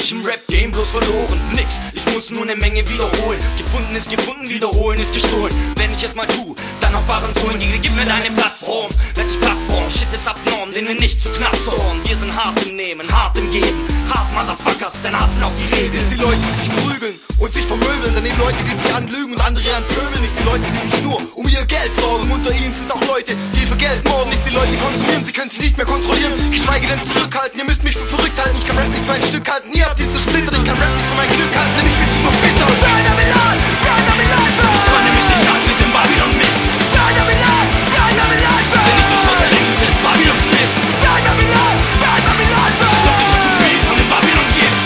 mich im Rap-Game bloß verloren? Nix, ich muss nur ne Menge wiederholen. Gefunden ist gefunden, wiederholen ist gestohlen. Wenn ich es mal tu, dann auf Barren holen. Gib mir deine Plattform, werd die Plattform. Shit ist abnorm, den wir nicht zu knapp storn. Wir sind hart im Nehmen, hart im Geben. Hart Motherfuckers, denn hart sind auch die Regeln. Nicht die Leute, die sich prügeln und sich vermöbeln. Daneben Leute, die sich anlügen und andere anpöbeln. Nicht die Leute, die sich nur um ihr Geld sorgen. Unter ihnen sind auch Leute, die für Geld morden. Nicht die Leute, die konsumieren, sie können sich nicht mehr kontrollieren. Geschweige denn zurückhalten, ihr müsst mich für verrückt halten. Ich kann Rap nicht für ein Stück halten, ihr habt ihn zersplittert. Ich kann Rap nicht für mein Glück halten, denn ich bin zu verbittert. Burn Milan, ich freue mich nicht an mit dem Babylon Mist. Burn Milan, Wenn ich durchschaut, der Linken ist Babylons List. Burn Milan, Ich glaub, ich hab zu viel von dem Babylon Gift.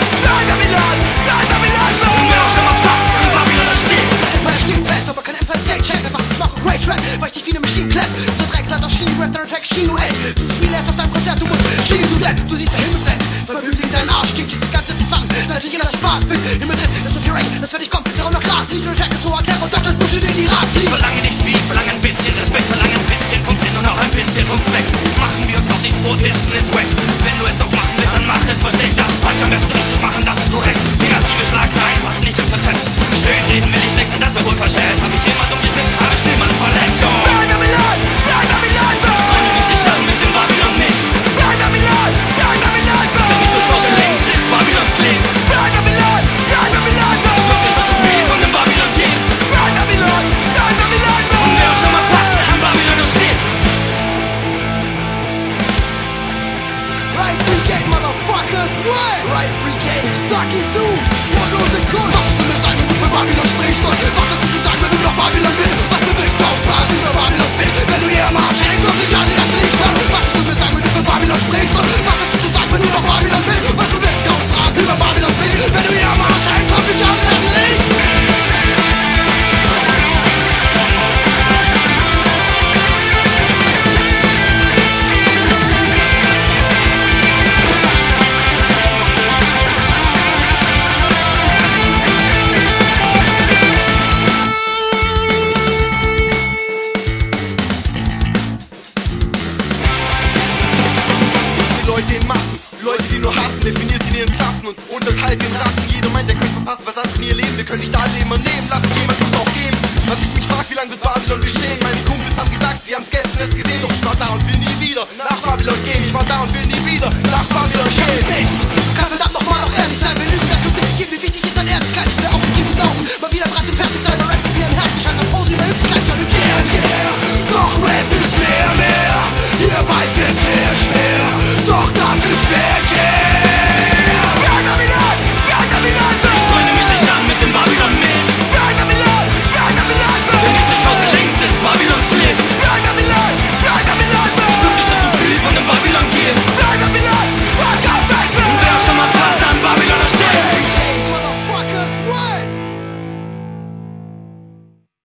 Und wer auch schon mal fast an Babylon steht. Empire steht fest, aber kein Empire State Check. Wer macht das machen? Great Track, weil ich dich wie ne Machine clap. So Dreckflatt auf Schienen, Rap, dein Track, Chino, ey. Du bist real auf deinem Konzert, du musst Schienen, du Depp. Du siehst der Himmel brennt, verbügelt deinen Arsch, stinkt die ganze Zeit die Flammen. Seit ich in das Spaß bin, Himmel drin, das ist so viel Rain, das fertig kommt, darum noch Glas. Nicht nur Track ist so hart, Terror, Deutschland, Bullshit in Irak. Ich verlange nicht viel, verlange ein bisschen Respekt, verlange ein bisschen vom Sinn und auch ein bisschen vom Zweck. Machen wir uns doch nichts vor, Wissen ist wack. Wenn du es doch machen willst, dann mach es, versteck das. Falsch am besten nicht zu machen, das ist korrekt. Negative Schlagzeilen passen nicht ins Rezept. Schön reden will ich nicht, und das wird wohl verschält. Hab ich jemand umgeschnitten, hab ich niemanden verletzt, yo. Freue mich nicht an mit dem Babylon Mist. Wenn ich durchschaue, der Links ist Babylons List. Ich glaub, ich hab zu viel von dem Babylon Gift. Und wer auch schon mal fast an Babylon steht. Right Brigade, Motherfuckers, what? Right Brigade, sag ich so. Wortlose Kunst. Was soll es sein, wenn du für Babylon sprichst? Und was hast du zu sagen, wenn du noch Babylon bist? Was bewegt Tausend über Babylons Bitch? Wenn du dir am Arsch hängst und ich hasse das Licht an. Was hast du zu sagen, wenn du für Babylon sprichst? Und was hast du zu sagen, wenn du noch Babylon bist? Was bewegt Tausend über Babylons Bitch? Wenn du dir am Arsch hängst und ich hasse das Licht. Leute in Massen, Leute, die nur hassen, definiert in ihren Klassen und unterteilt in Rassen. Jeder meint, er könnte verpassen, was andere in ihr Leben. Wir können nicht alle immer nehmen lassen, jemand muss auch gehen. Was ich mich frag, wie lange wird Babylon bestehen? Meine Kumpels haben gesagt, sie haben's gestern erst gesehen, doch ich war da und will nie wieder nach Babylon gehen. Ich war da und will nie wieder nach Babylon gehen. Nichts kann